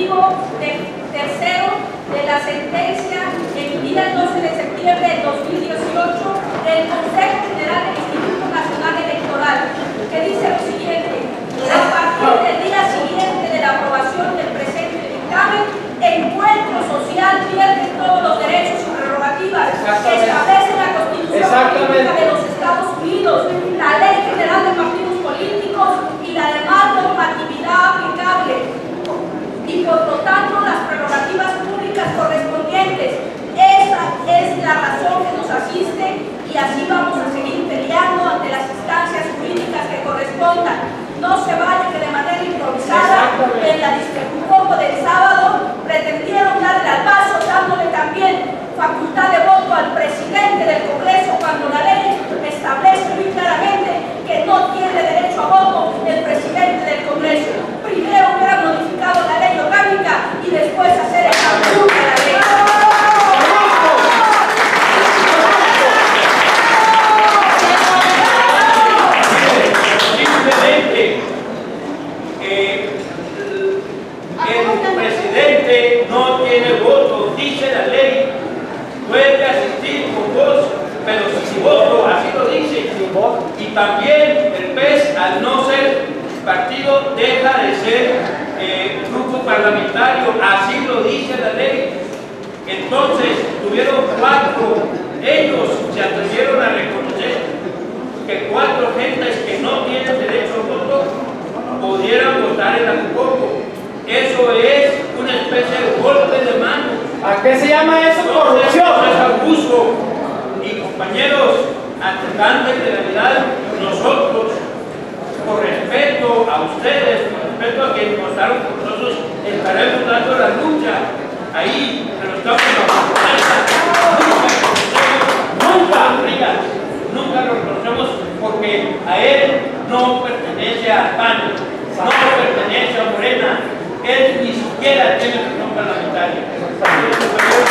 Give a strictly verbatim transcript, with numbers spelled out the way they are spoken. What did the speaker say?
motivo del tercero de la sentencia emitida el doce de septiembre de dos mil dieciocho del Consejo General del Instituto Nacional Electoral, que dice lo siguiente: a partir del día siguiente de la aprobación del presente dictamen, Encuentro Social pierde todos los derechos y prerrogativas que establece la Constitución Política de los Estados Unidos, la Ley General de Partidos Políticos y la demás normatividad aplicable, y por lo tanto las prerrogativas públicas correspondientes. Esa es la razón que nos asiste y así vamos a seguir peleando ante las instancias jurídicas que correspondan. No se vaya que de manera improvisada, en la discusión del sábado, pretendieron darle al paso, dándole también facultad de voto al presidente del Congreso, cuando la ley establece muy claramente que no tiene derecho a voto el presidente del Congreso. Primero hubiera modificado la ley orgánica y después hacer el cambio de la ley. Simplemente eh, el presidente no tiene voto, dice la ley, puede asistir con voz, pero sin voto, así lo dice. Y también el P E S, al no ser partido, deja de ser eh, grupo parlamentario, así lo dice la ley. Entonces tuvieron cuatro, ellos se atrevieron a reconocer que cuatro gentes que no tienen derecho a voto pudieran votar en la Jucopo. Eso es una especie de golpe de mano. ¿A qué se llama eso? Corrupción. Eso es abuso. Y compañeros, ante tanta ilegalidad, nosotros, por respeto a ustedes, por respeto a quienes votaron por nosotros, estaremos dando la lucha ahí, pero estamos en la nunca, nunca, nunca lo reconocemos, porque a él no pertenece a P A N, no pertenece a Morena, él ni siquiera tiene reunión parlamentaria.